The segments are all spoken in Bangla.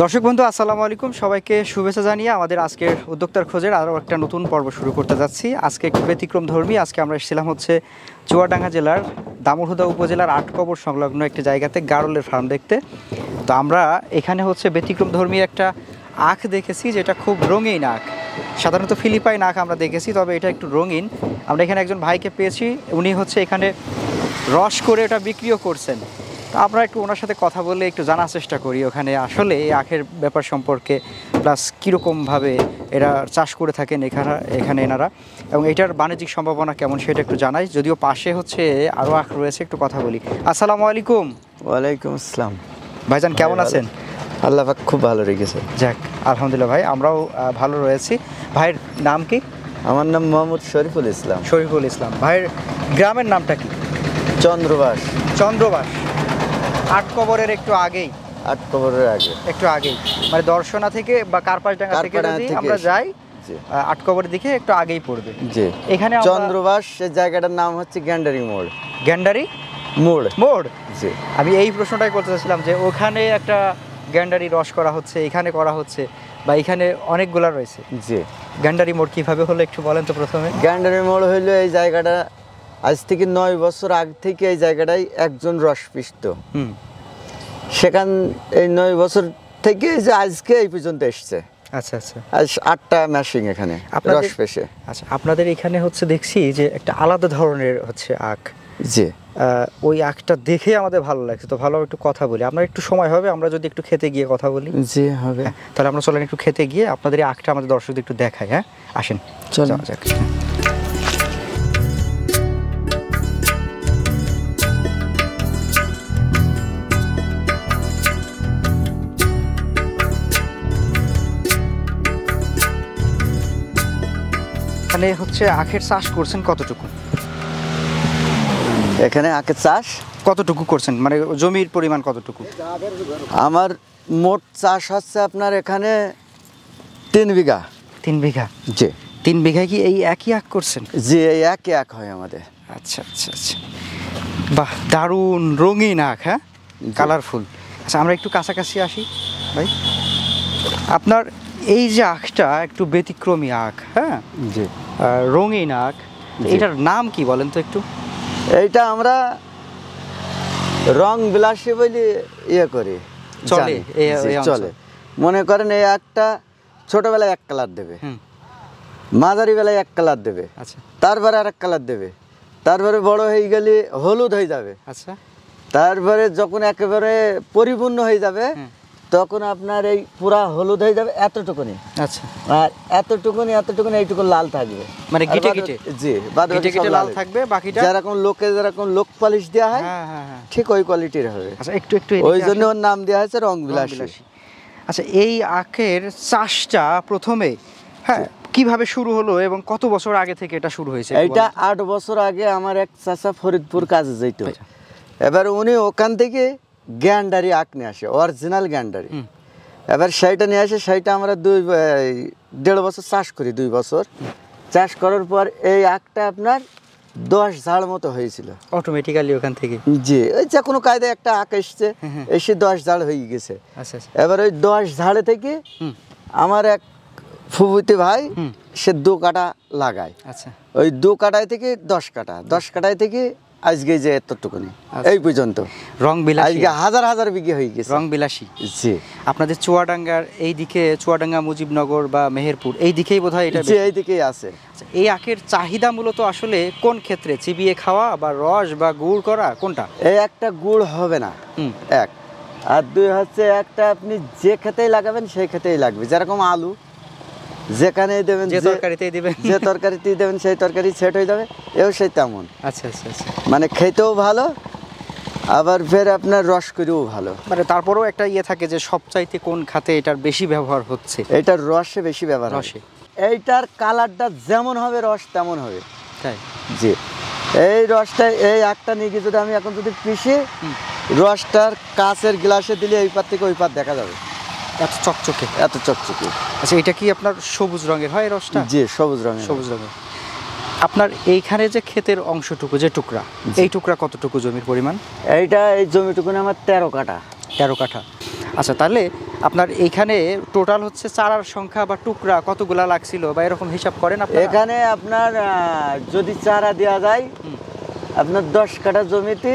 দর্শক বন্ধু আসসালামু আলাইকুম, সবাইকে শুভেচ্ছা জানিয়ে আমাদের আজকের উদ্যোক্তার খোঁজের আরও একটা নতুন পর্ব শুরু করতে যাচ্ছি। আজকে একটু ব্যতিক্রম ধর্মী। আজকে আমরা এসেছিলাম হচ্ছে চুয়াডাঙ্গা জেলার দামুড়হুদা উপজেলার আটকবর সংলগ্ন একটি জায়গাতে গারলের ফার্ম দেখতে। তো আমরা এখানে হচ্ছে ব্যতিক্রম ধর্মী একটা আখ দেখেছি, যেটা খুব রঙিন আখ। সাধারণত ফিলিপাইন আখ আমরা দেখেছি, তবে এটা একটু রঙিন। আমরা এখানে একজন ভাইকে পেয়েছি, উনি হচ্ছে এখানে রস করে এটা বিক্রিও করছেন। তো আমরা একটু ওনার সাথে কথা বলে একটু জানার চেষ্টা করি ওখানে আসলে এই আখের ব্যাপার সম্পর্কে, প্লাস কীরকমভাবে এরা চাষ করে থাকেন এখানে এনারা, এবং এটার বাণিজ্যিক সম্ভাবনা কেমন সেটা একটু জানাই। যদিও পাশে হচ্ছে আরও আখ রয়েছে, একটু কথা বলি। আসসালামু আলাইকুম। ওয়ালাইকুম আসসালাম। ভাইজান কেমন আছেন? আল্লাহ পাক খুব ভালো রেখেছে। যাক আলহামদুলিল্লাহ ভাই, আমরাও ভালো রয়েছি। ভাইয়ের নাম কি? আমার নাম মোহাম্মদ শরীফুল ইসলাম। শরীফুল ইসলাম। ভাইয়ের গ্রামের নামটা কি? চন্দ্রবাস। চন্দ্রবাস আটকবরের একটু আগেই? আটকবরের আগে, একটু আগেই, মানে দর্শনা থেকে বা কার্পাসডাঙ্গা থেকে যদি আমরা যাই আটকবরের দিকে একটু আগেই পড়বে। জি, এখানে চন্দ্রবাস জায়গাটার নাম হচ্ছে গ্যান্ডারি মোড়। গ্যান্ডারি মোড় মোড়। জি, আমি এই প্রশ্নটাই করতে চাচ্ছিলাম যে ওখানে একটা গ্যান্ডারি রস করা হচ্ছে, এখানে করা হচ্ছে, বা এখানে অনেকগুলা রয়েছে। জি, গ্যান্ডারি মোড় কিভাবে হলো একটু বলেন তো প্রথমে। গ্যান্ডারি মোড় হইলো এই জায়গাটা আজ থেকে 9 বছর আগে থেকে এই জায়গাটাই একজন রস পিষ্ট। সেখান এই 9 বছর থেকে যে আজকে এই পর্যন্ত এসছে। আচ্ছা আচ্ছা। আজ 8টা মেশিন এখানে রস পেশে। আচ্ছা, আপনাদের এখানে হচ্ছে দেখছি যে একটা আলাদা ধরনের হচ্ছে আখ। জি, ওই আখটা দেখে আমাদের ভালো লাগছে, তো ভালো একটু কথা বলি। আপনার একটু সময় হবে আমরা যদি একটু খেতে গিয়ে কথা বলি? জি হবে। তাহলে আমরা চলেন একটু খেতে গিয়ে আপনাদের এই আখটা আমাদের দর্শকদের একটু দেখাই। হ্যাঁ আসেন, চলো যাক। এখানে হচ্ছে আখের চাষ করছেন কতটুকু? এখানে আখের চাষ কতটুকু করছেন, মানে জমির পরিমাণ কতটুকু? আমার মোট চাষ হচ্ছে আপনার এখানে 3 বিঘা। 3 বিঘা? জি। 3 বিঘা কি এই একই আখ করছেন? জি, এই একই আখ হয় আমাদের। আচ্ছা আচ্ছা আচ্ছা, বাহ, দারুণ রঙিন আখ। হ্যাঁ, কালারফুল। আচ্ছা, আমরা একটু কাছাকাছি আসি ভাই। আপনার এই যে আখটা একটু ব্যতিক্রমী আখ, হ্যাঁ, জি, রঙিন আখ, এটার নাম কি বলেন তো একটু? এইটা আমরা রং বিলাসী বলি ইয়ে করি, চলে চলে। মনে করেন এই আখটা ছোটবেলায় এক কালার দেবে, মাঝারি বেলায় এক কালার দেবে, আচ্ছা, তারপরে আর এক কালার দেবে, তারপরে বড় হয়ে গেলে হলুদ হয়ে যাবে, আচ্ছা, তারপরে যখন একেবারে পরিপূর্ণ হয়ে যাবে তখন আপনার এই পুরা হলুদ হয়ে যাবে এতটুকুনি। আচ্ছা, আর এতটুকুনি এইটুকু লাল থাকবে, মানে গিটে গিটে। জি, গিটে লাল থাকবে, বাকিটা যেরকম লোক পালিশ দেওয়া হয় ঠিক ওই কোয়ালিটির হবে। আচ্ছা, একটু একটু ওই জন্য ওর নাম দেওয়া হয়েছে রং বিলাসী। আচ্ছা, এই আখের চাষটা প্রথমে হ্যাঁ কিভাবে শুরু হলো এবং কত বছর আগে থেকে এটা শুরু হয়েছে? এইটা 8 বছর আগে আমার এক চাচা ফরিদপুর কাজে যেত। এবার উনি ওখান থেকে গ্যান্ডারি আখ নিয়ে আসে, অরিজিনাল গ্যান্ডারি। এবার সেইটা নিয়ে আসে, সেইটা আমরা 1.5 বছর চাষ করি। 2 বছর চাষ করার পর এই আখটা আপনার 10 ঝাড় মতো হয়েছিল অটোমেটিক্যালি ওখান থেকে। জি, ওই যে কোনো কায়দায় একটা আখ এসছে, এসে 10 ঝাড় হয়ে গেছে। আচ্ছা আচ্ছা। এবার ওই 10 ঝাড়ে থেকে আমার এক ফুফুতি ভাই সে 2 কাটা লাগায়। আচ্ছা, ওই 2 কাটায় থেকে 10 কাটা, 10 কাটায় থেকে আজকে যে এতটুকুনি এই পর্যন্ত রং বিলাসী। আজকে হাজার হাজার বিঘে হয়ে গেছে রং বিলাসী। জি, আপনাদের চুয়াডাঙ্গার এই দিকে, চুয়াডাঙ্গা, মুজিবনগর বা মেহেরপুর এই দিকেই বোধহয় এটা। জি, এই দিকেই আছে। এই আখের চাহিদা মূলত আসলে কোন ক্ষেত্রে? চিবিয়ে খাওয়া বা রস বা গুড় করা, কোনটা? এই একটা গুড় হবে না, এক। আর 2 হচ্ছে একটা আপনি যে খেতেই লাগাবেন সেই খেতেই লাগবে। যেরকম আলু যেখানে দেবেন, যে তরকারিতেই দিবেন, যে তরকারিতেই দেবেন সেই তরকারি সেট হয়ে যাবে। এও সেই তেমন। আচ্ছা আচ্ছা আচ্ছা, মানে খেতেও ভালো, আবার ফের আপনার রস করেও ভালো। মানে তারপরেও একটা ইয়ে থাকে যে সবচাইতে কোন খাতে এটার বেশি ব্যবহার হচ্ছে? এটার রসে বেশি ব্যবহার, রসে। এইটার কালারটা যেমন হবে রস তেমন হবে। তাই? জি, এই রসটা এই আখটা নিয়ে গিয়ে যদি আমি এখন যদি পিষে রসটার কাঁচের গ্লাসে দিলে এই পার থেকে ওই পার দেখা যাবে, এত চকচকে, এত চকচকে। আচ্ছা, এটা কি আপনার সবুজ রঙের হয় রসটা? জি, সবুজ রঙের। সবুজ রঙের। আপনার এইখানে যে ক্ষেতের অংশটুকু, যে টুকরা, এই টুকরা কতটুকু জমির পরিমাণ? এইটা এই জমিটুকুনে আমার 13 কাঠা। 13 কাঠা। আচ্ছা, তাহলে আপনার এইখানে টোটাল হচ্ছে চারার সংখ্যা বা টুকরা কতগুলা লাগছিল বা এরকম হিসাব করেন আপনারা? এখানে আপনার যদি চারা দেওয়া যায় আপনার 10 কাঠা জমিতে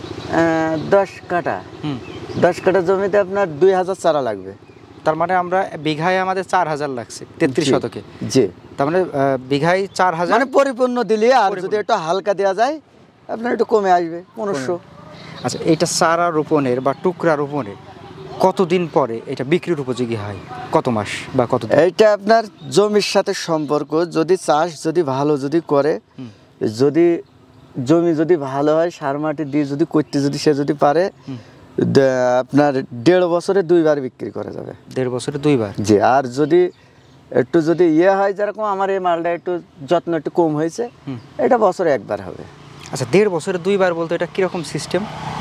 10 কাঠা হুম 10 কাঠা জমিতে আপনার 2000 চারা লাগবে। তার মানে আমরা বিঘায় আমাদের 4000 লাগছে 33 জি, শতকে। জি, তার মানে বিঘায় 4000 মানে পরিপূর্ণ দিলে আর পরিপূর্ণ। যদি একটু হালকা দেওয়া যায় আপনার একটু কমে আসবে 1500। আচ্ছা, এটা চারা রোপণের বা টুকরা রোপণের কতদিন পরে এটা বিক্রির উপযোগী হয়? কত মাস বা কত দিন? এইটা আপনার জমির সাথে সম্পর্ক, যদি চাষ যদি ভালো যদি করে, যদি জমি যদি ভালো হয়, সার মাটি দিয়ে যদি করতে যদি সে যদি পারে, আপনার 1.5 বছরে 2 বার বিক্রি করা যাবে। 1.5 বছরে 2 বার? জি, আর যদি একটু যদি হয় যেরকম আমার এই মালটা একটু যত্ন একটু কম হয়েছে, এটা বছরে 1 বার হবে। আচ্ছা, 1.5 বছরে 2 বার বলতে এটা কিরকম সিস্টেম?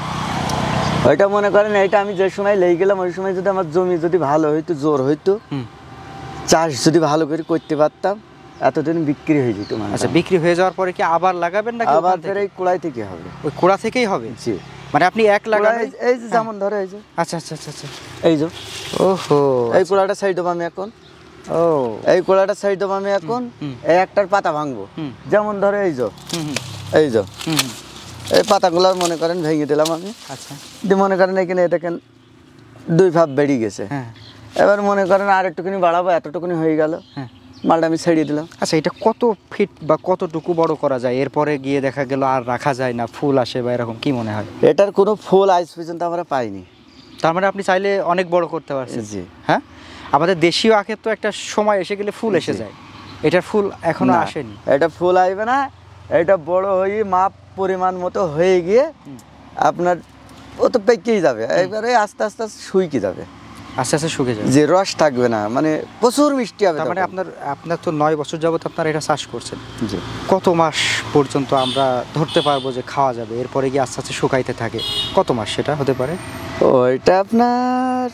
ওইটা মনে করেন এইটা আমি যে সময় লেগে গেলাম ওই সময় যদি আমার জমি যদি ভালো হইতো, জোর হইতো, চাষ যদি ভালো করে করতে পারতাম, এতদিন বিক্রি হয়ে যেত। আচ্ছা, বিক্রি হয়ে যাওয়ার পরে কি আবার লাগাবেন নাকি আবার ওখান থেকে? ফের এই কুড়াই থেকে হবে। ওই কোড়া থেকেই হবে? জি, মানে আপনি এক লাগাবেন? এই যে যেমন ধরো এই যে, আচ্ছা আচ্ছা আচ্ছা আচ্ছা, এই যে ওহো, এই কুড়াটা সাইড দেবো আমি এখন, ও এই কুড়াটা সাইড দেবো আমি এখন, এই একটার পাতা ভাঙবো, যেমন ধরো এই যে, হুম হুম এই যে হুম হুম, এই পাতাগুলো মনে করেন ভেঙে দিলাম আমি, আচ্ছা, দিয়ে মনে করেন এখানে দেখেন 2 ভাব বেরিয়ে গেছে। হ্যাঁ এবার মনে করেন আর একটুখানি বাড়াবো, এতটুকুনি হয়ে গেল, হ্যাঁ। মালটা আমি ছেড়ে দিলাম। আচ্ছা, এটা কত ফিট বা কতটুকু বড় করা যায়? এরপরে গিয়ে দেখা গেল আর রাখা যায় না, ফুল আসে বা এরকম, কি মনে হয়? এটার কোনো ফুল আজ পর্যন্ত আমরা পাইনি। তার মানে আপনি চাইলে অনেক বড় করতে পারছেন? জি, হ্যাঁ। আমাদের দেশীয় আখের তো একটা সময় এসে গেলে ফুল এসে যায়, এটার ফুল এখনো না, আসেনি। এটা ফুল আসবে না, এটা বড় হয়ে মাপ পরিমাণ মতো হয়ে গিয়ে আপনার ও তো পেকেই যাবে, এবারে আস্তে আস্তে আস্তে শুকিয়ে যাবে, আস্তে আস্তে শুকে যাবে। যে রস থাকবে না, মানে প্রচুর মিষ্টি হবে। তার মানে তখন। আপনার তো 9 বছর যাবত আপনারা এটা চাষ করছেন। জি, কত মাস পর্যন্ত আমরা ধরতে পারবো যে খাওয়া যাবে? এরপরে গিয়ে আস্তে আস্তে শুকাইতে থাকে, কত মাস সেটা হতে পারে? ওইটা আপনার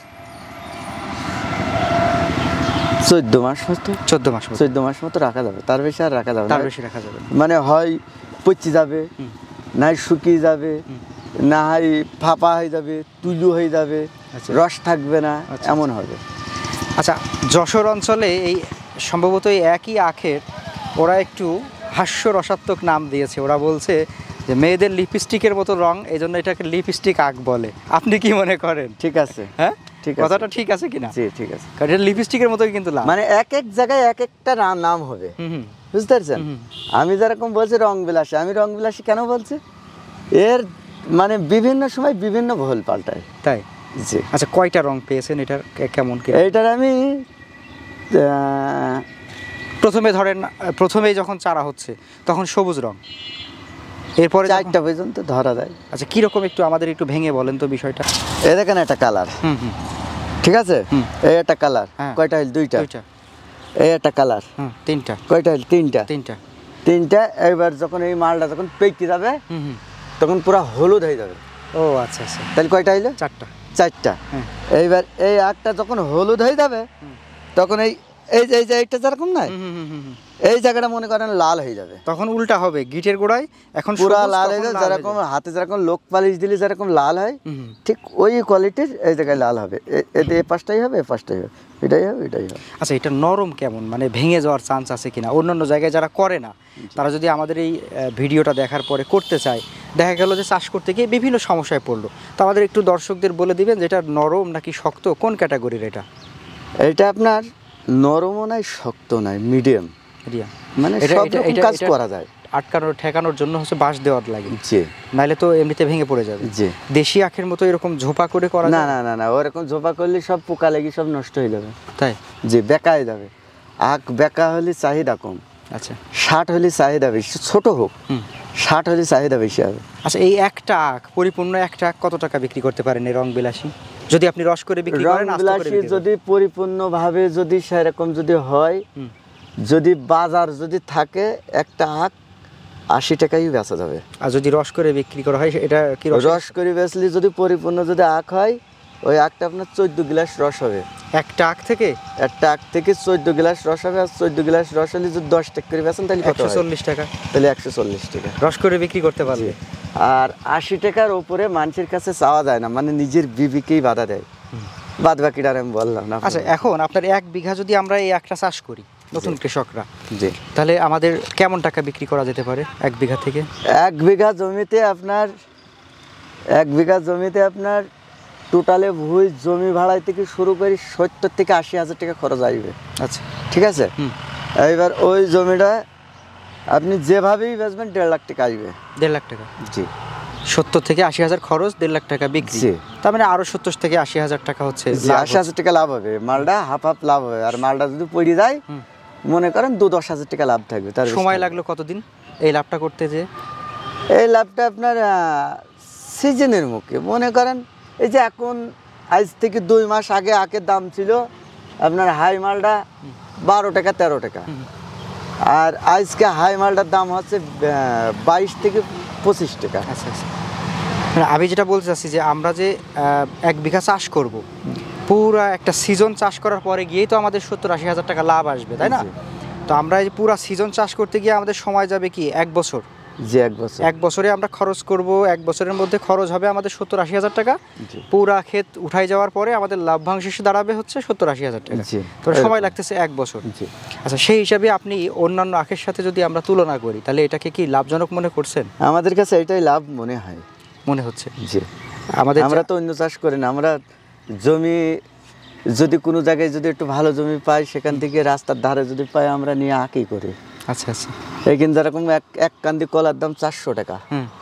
14 মাস মতো, 14 মাস মতো। 14 মাস মতো রাখা যাবে, তার বেশি আর রাখা যাবে না। তার বেশি রাখা যাবে না। মানে হয় পচে যাবে, না শুকিয়ে যাবে, না হয় ফাঁপা হয়ে যাবে, তুলু হয়ে যাবে, আচ্ছা। রস থাকবে না, আচ্ছা, এমন হবে। আচ্ছা, যশোর অঞ্চলে এই সম্ভবত এই একই আখের ওরা একটু হাস্যরসাত্মক নাম দিয়েছে। ওরা বলছে যে মেয়েদের লিপস্টিকের মতো রং, এই জন্য এটাকে লিপস্টিক আখ বলে। আপনি কি মনে করেন? ঠিক আছে, হ্যাঁ, ঠিক আছে। কথাটা ঠিক আছে কিনা? জি, ঠিক আছে। কারণ এটা লিপস্টিকের মতোই কিন্তু লাল। মানে এক এক জায়গায় এক একটা নাম হবে, হুম হুম বুঝতে পারছেন? আমি যেরকম বলছি রং বিলাসী, আমি রং বিলাসী কেন বলছি, এর মানে বিভিন্ন সময় বিভিন্ন ভুল পাল্টায়। তাই? জি। আচ্ছা, কয়টা রং পেয়েছেন এটার? কেমন কি? এইটার আমি প্রথমে ধরেন, প্রথমেই যখন চারা হচ্ছে তখন সবুজ রং, এরপরে 4টা পর্যন্ত ধরা যায়। আচ্ছা, কিরকম একটু আমাদের একটু ভেঙে বলেন তো বিষয়টা। এই দেখেন একটা কালার, হুম হুম ঠিক আছে, এই একটা কালার, হ্যাঁ। কয়টা হইল? 2টা। দুইটা, এই একটা কালার, হুম, তিনটা, কয়টা হইল? 3টা। তিনটা। 3টা। এইবার যখন এই মালটা যখন পেকে যাবে হুম হুম তখন পুরো হলুদ হয়ে যাবে। ও আচ্ছা আচ্ছা, তাহলে কয়টা হইলো? 4টা। 4টা। হ্যাঁ। এইবার এই আখটা যখন হলুদ হয়ে যাবে তখন এই এই যে এইটা যেরকম নাই, হুম হুম হুম হুম। এই জায়গাটা মনে করেন লাল হয়ে যাবে, তখন উল্টা হবে, গিটের গোড়ায় এখন পুরা সবুজ, লাল তখন হয়ে যাবে। লাল যেরকম হয়ে যাবে। হাতে যেরকম লোক পালিশ দিলে যেরকম লাল হয়, হুম হুম। ঠিক ওই কোয়ালিটির এই জায়গায় লাল হবে। এতে এ পাশটাই হবে, এ পাশটাই হবে, এটাই হবে, এটাই হবে। আচ্ছা, এটা নরম কেমন, মানে ভেঙে যাওয়ার চান্স আছে কিনা? অন্যান্য জায়গায় যারা করে না, তারা যদি আমাদের এই ভিডিওটা দেখার পরে করতে চায়, দেখা গেল যে চাষ করতে গিয়ে বিভিন্ন সমস্যায় পড়লো, তো আমাদের একটু দর্শকদের বলে দিবেন যে এটা নরম নাকি শক্ত, কোন ক্যাটাগরির এটা? এটা আপনার নরমও নাই, শক্ত নাই, মিডিয়াম, রিয়া, মানে সব রকম কাজ করা যায়। আটকানোর ঠেকানোর জন্য হচ্ছে বাঁশ দেওয়ার লাগে, জি, নাহলে তো এমনিতে ভেঙে পড়ে যাবে। জি। দেশি আখের মতো এরকম ঝোপা করে করা না যায়? না না না, ওরকম ঝোপা করলে সব পোকা লেগে সব নষ্ট হয়ে যাবে। তাই? জি, বেকা হয়ে যাবে। আখ বেকা হলে চাহিদা কম, আচ্ছা 60 হলে চাহিদা বেশি, ছোট হোক, হুম। 60 হলে চাহিদা বেশি হবে। আচ্ছা, এই একটা আখ, পরিপূর্ণ একটা আখ কত টাকা বিক্রি করতে পারেন এই রং বিলাসী? যদি আপনি রস করে বিক্রি রং করেন, আস্ত করে বিলাসী বিক্রি করেন? যদি পরিপূর্ণভাবে যদি সেরকম যদি হয়, যদি বাজার যদি থাকে, একটা আখ 80 টাকাই বেচা যাবে। আর যদি রস করে বিক্রি করা হয়, এটা কি রস করে বেচলে যদি পরিপূর্ণ যদি আখ হয়, ওই আখটা আপনার 14 গ্লাস রস হবে। একটা আখ থেকে একটা আখ থেকে 14 গ্লাস রস হবে। আর 14 গ্লাস রস হলে যদি 10 টাকা করে বেচেন তাহলে কত হয়? 140 টাকা তাহলে 140 টাকা রস করে বিক্রি করতে পারবে। আর 80 টাকার উপরে মানুষের কাছে চাওয়া যায় না, মানে নিজের বিবিকেই বাধা দেয়। বাদ বাকিটা আর আমি বললাম না। আচ্ছা, এখন আপনার 1 বিঘা যদি আমরা এই একটা চাষ করি নতুন কৃষকরা, জি, তাহলে আমাদের কেমন টাকা বিক্রি করা যেতে পারে 1 বিঘা থেকে? 1 বিঘা জমিতে আপনার টোটালে ভুই জমি ভাড়াই থেকে শুরু করে 70 থেকে 80 হাজার টাকা খরচ আসবে। আচ্ছা, ঠিক আছে। এইবার ওই জমিটা আপনি যেভাবেই বেচবেন 1.5 লাখ টাকা আসবে। 1.5 লাখ টাকা? জি। 70 থেকে 80 হাজার খরচ, 1.5 লাখ টাকা বিক্রি। জি। তার মানে আরো 70 থেকে 80 হাজার টাকা হচ্ছে 80 হাজার টাকা লাভ হবে, মালটা হাফ লাভ হবে। আর মালটা যদি পড়ে যায় মনে করেন 2-10 হাজার টাকা লাভ থাকবে। তার সময় লাগলো কতদিন এই লাভটা করতে? যে এই লাভটা আপনার সিজনের মুখে মনে করেন, এই যে এখন আজ থেকে 2 মাস আগে আখের দাম ছিল আপনার হাই মালটা 12 টাকা 13 টাকা, আর আজকে হাই মালটার দাম হচ্ছে 22 থেকে 25 টাকা। আচ্ছা আচ্ছা, মানে আমি যেটা বলতে চাচ্ছি যে আমরা যে 1 বিঘা চাষ করব, পুরা একটা সিজন চাষ করার পরে গিয়েই তো আমাদের 70-80 হাজার টাকা লাভ আসবে, তাই না? তো আমরা এই পুরা সিজন চাষ করতে গিয়ে আমাদের সময় যাবে কি 1 বছর। জি, 1 বছর। 1 বছরে আমরা খরচ করব, 1 বছরের মধ্যে খরচ হবে আমাদের 70-80 হাজার টাকা। পুরা ক্ষেত উঠাই যাওয়ার পরে আমাদের লাভ্যাংশ এসে দাঁড়াবে হচ্ছে 70-80 হাজার টাকা। তো সময় লাগতেছে 1 বছর। আচ্ছা, সেই হিসাবে আপনি অন্যান্য আখের সাথে যদি আমরা তুলনা করি, তাহলে এটাকে কি লাভজনক মনে করছেন? আমাদের কাছে এটাই লাভ মনে হয়, মনে হচ্ছে। জি। আমরা তো অন্য চাষ করি না, আমরা জমি যদি কোনো জায়গায় যদি একটু ভালো জমি পাই, সেখান থেকে রাস্তার ধারে যদি পাই আমরা নিয়ে আঁকি করি। আচ্ছা আচ্ছা, এইখানে যেরকম এক কান্দি কলার দাম 400 টাকা,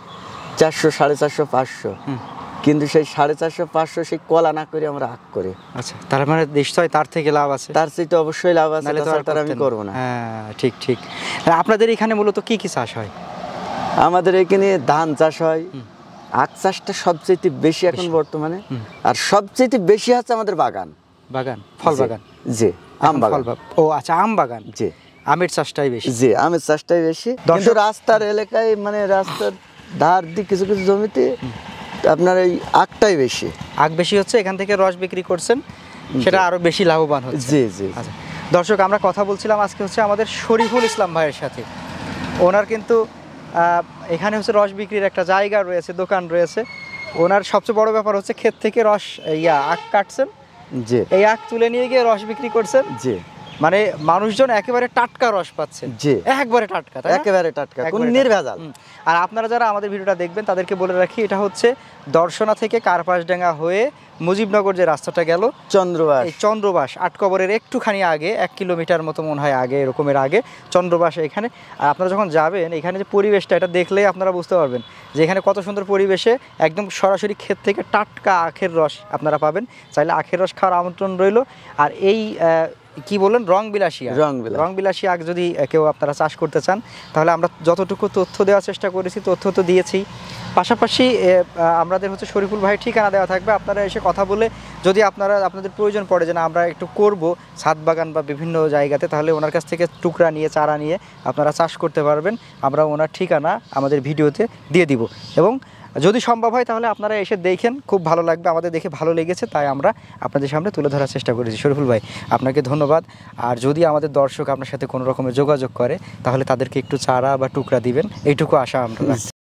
400, 450, 500, কিন্তু সেই 450, 500 সেই কলা না করে আমরা আখ করি। আচ্ছা, তার মানে নিশ্চয়ই তার থেকে লাভ আছে। তার চেয়ে তো অবশ্যই লাভ আছে, তার আমি করবো না। হ্যাঁ, ঠিক ঠিক। আপনাদের এখানে মূলত কি কি চাষ হয়? আমাদের এখানে ধান চাষ হয়, আখ চাষটা সবচেয়ে বেশি এখন বর্তমানে, আর সবচেয়ে বেশি হচ্ছে আমাদের বাগান, ফল বাগান। জি, আম বাগান। ও আচ্ছা, আম বাগান। জি, আমের চাষটাই বেশি। জি, আমের চাষটাই বেশি। কিন্তু রাস্তার এলাকায় মানে রাস্তার ধার দিয়ে কিছু কিছু জমিতে আপনার এই আখটাই বেশি। আখ বেশি হচ্ছে, এখান থেকে রস বিক্রি করছেন, সেটা আরো বেশি লাভবান হচ্ছে। জি জি। আচ্ছা দর্শক, আমরা কথা বলছিলাম আজকে হচ্ছে আমাদের শরীফুল ইসলাম ভাইয়ের সাথে। ওনার কিন্তু এখানে হচ্ছে রস বিক্রির একটা জায়গা রয়েছে, দোকান রয়েছে। ওনার সবচেয়ে বড় ব্যাপার হচ্ছে ক্ষেত থেকে রস আখ কাটছেন, জি, এই আখ তুলে নিয়ে গিয়ে রস বিক্রি করছেন। জি, মানে মানুষজন একেবারে টাটকা রস পাচ্ছেন। জি, একবারে টাটকা, একেবারে টাটকা, কোনো নির্ভেজাল। আর আপনারা যারা আমাদের ভিডিওটা দেখবেন তাদেরকে বলে রাখি, এটা হচ্ছে দর্শনা থেকে কার্পাসডাঙ্গা হয়ে মুজিবনগর যে রাস্তাটা গেল, চন্দ্রবাস, এই চন্দ্রবাস 8 কবরের একটুখানি আগে, 1 কিলোমিটার মতো মনে হয় আগে, এরকমের আগে চন্দ্রবাস এখানে। আর আপনারা যখন যাবেন এখানে যে পরিবেশটা, এটা দেখলেই আপনারা বুঝতে পারবেন যে এখানে কত সুন্দর পরিবেশে একদম সরাসরি ক্ষেত থেকে টাটকা আখের রস আপনারা পাবেন। চাইলে আখের রস খাওয়ার আমন্ত্রণ রইল। আর এই কি বলেন, রংবিলাসী আখ যদি কেউ আপনারা চাষ করতে চান, তাহলে আমরা যতটুকু তথ্য দেওয়ার চেষ্টা করেছি, তথ্য তো দিয়েছি। পাশাপাশি আমাদের হচ্ছে শরীফুল ভাই ঠিকানা দেওয়া থাকবে, আপনারা এসে কথা বলে যদি আপনাদের প্রয়োজন পড়ে যে না আমরা একটু করব ছাদ বাগান বা বিভিন্ন জায়গাতে, তাহলে ওনার কাছ থেকে টুকরা নিয়ে, চারা নিয়ে আপনারা চাষ করতে পারবেন। আমরা ওনার ঠিকানা আমাদের ভিডিওতে দিয়ে দিব, এবং যদি সম্ভব হয় তাহলে আপনারা এসে দেখেন, খুব ভালো লাগবে। আমাদের দেখে ভালো লেগেছে, তাই আমরা আপনাদের সামনে তুলে ধরার চেষ্টা করেছি। শরীফুল ভাই, আপনাকে ধন্যবাদ। আর যদি আমাদের দর্শক আপনার সাথে কোনো রকমের যোগাযোগ করে, তাহলে তাদেরকে একটু চারা বা টুকরা দিবেন, এইটুকু আশা আমরা রাখছি।